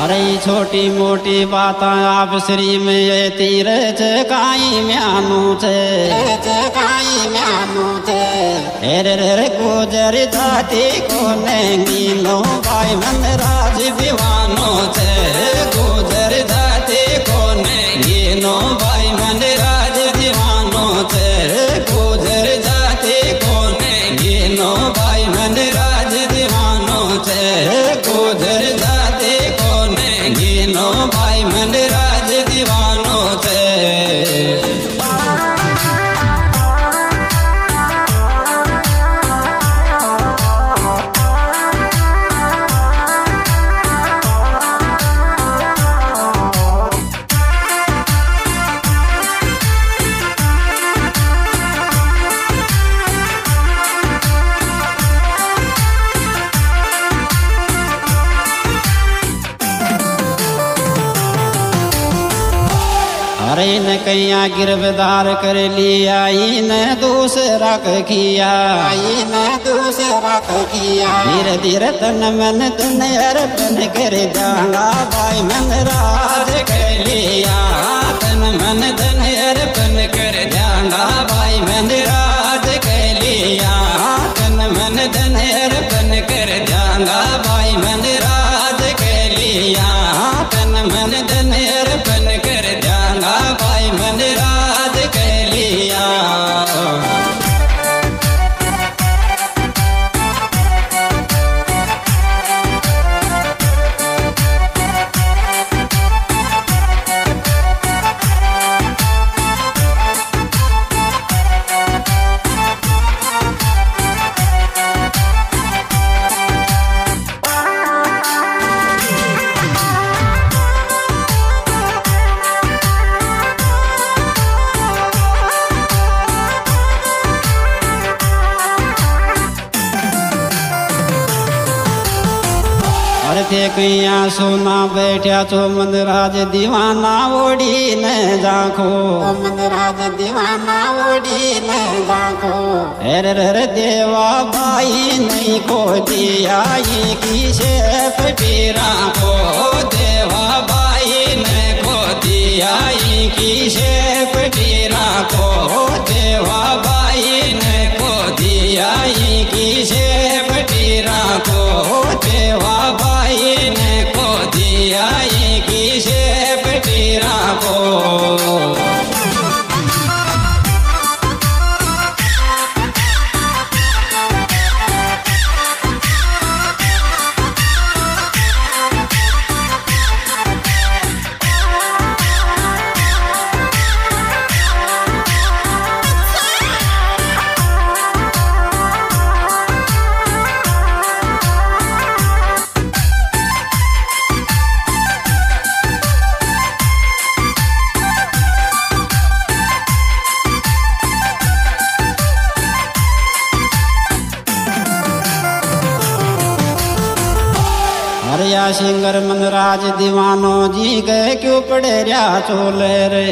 अरे छोटी मोटी बात आप श्री में तीर काई म्यानू छे रे गुजर जाती को नीनो भाई मन राज दीवानो छे गुजर जाती को नीनो भाई मन राज दीवानो छे गुजर जाती को नीनो भाई मन राज दीवानो छे गुजर जाती को नीनो भाई मन राज दीवानो छे। अरे न कैया गिरफ्तार कर लिया इन दूसरा किया धीरे धीरे तन मन तन अर्पण कर जाऊंगा भाई मन राज कर लिया तन मन तन अर्पण कर जाऊंगा भाई मन राज कर लिया तन मन तन अर्पण कर जाऊंगा भाई मन राज कर लिया तन मन तन अर्पण कर जाऊंगा भाई मन राज कर लिया। थे कैया सोना बैठा छो मन राज दीवाना ओढ़ी न जाखो मन राज दीवाना ओढ़ी न जाखो अरे देवा भाई नहीं को दिया की शेफ पीरा को देवा भाई ने को दिया की शेफ पीरा को देवा भाई ने को दिया की शेफ पीरा को देवा भाई ने को दिया की शेफ पीरा को। हरिया सिंगर मन राज दीवानो जी गए क्यों पड़े रहा चोले रे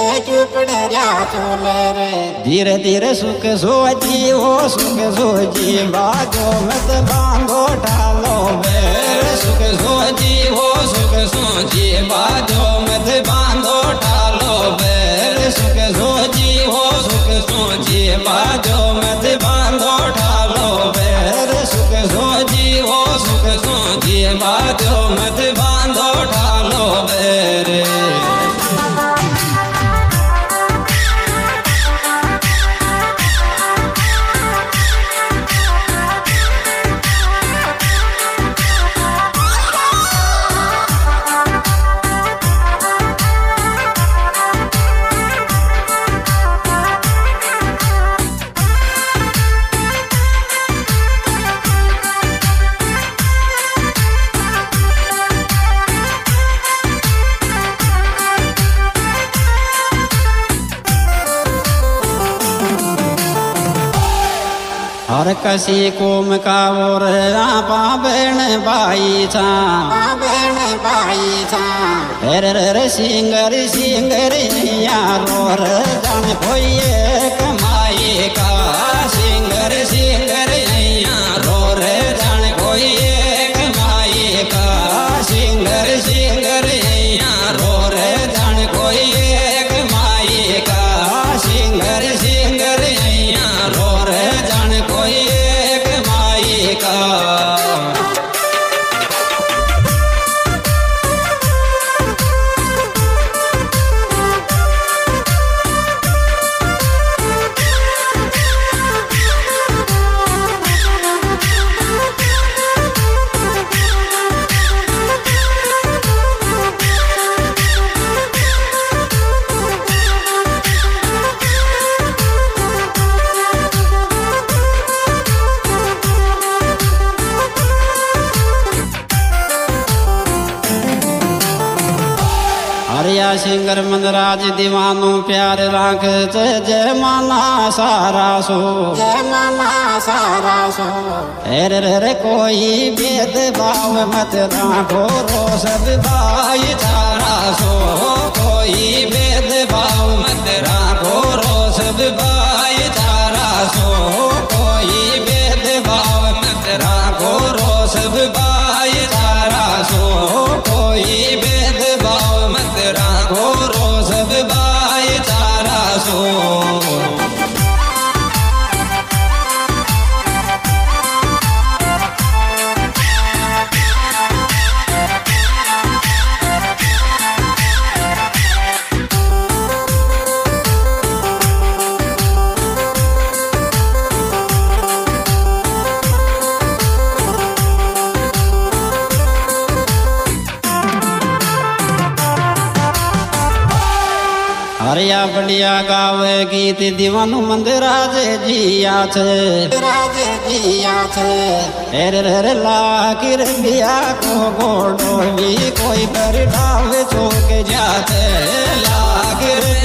धीरे धीरे सुख सोची हो सुख सोची बाजो मत बांधो ढालो बेर सुख सोची हो सुख सोची बाजो मत बांधो ढालो बेर सुख सोची हो सुख सोची बाजो मत बांधो ढालो बेर सुख सोची हो सुख सोची बाजो मत बांधो ढालो बेरे। हर कसी कोम का और आपा बहन भाई छा रे सिंगर सिंगर यारो जान खोइए कमाई का सिंगर सिंगर यारो जान खोइए कमाई का सिंगर सिंगर हेरा सिंगर मंदराज दीवानो प्यार राख जय माना सारा सो, जय माना सारा सो। रे कोई भेद भाव मत राखो रो सब भाईचारा सो, कोई भेद भाव मत राखो रो सब भाईचारा सो, कोई भेद भाव मत राखो रो सब भाईचारा सो, कोई भेद भाव मत राखो रो सब भाईचारा सो। हरिया बढ़िया गावे गीत दीवानु मंदराज जिया छे, राज जिया छे। रे लाकिर बिया को गोडो भी कोई पर डावे चौक जाते, लाकिर